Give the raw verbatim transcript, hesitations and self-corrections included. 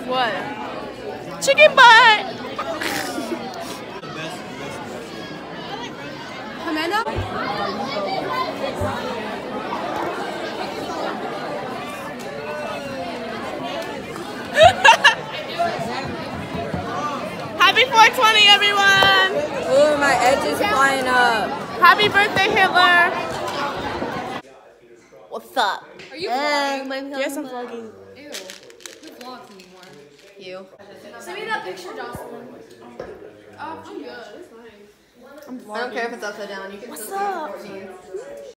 What? Chicken butt! Amanda? Happy four twenty, everyone! Ooh, my edge is flying up. Happy birthday, Hitler! What's up? Are you Uh, vlogging? Yes, I'm vlogging. Ew. Who vlogs anymore? You. Send me that picture, Jocelyn. Oh, I'm good. It's fine. I'm I don't vlogging. care if it's upside down. You can What's still see up? fourteen.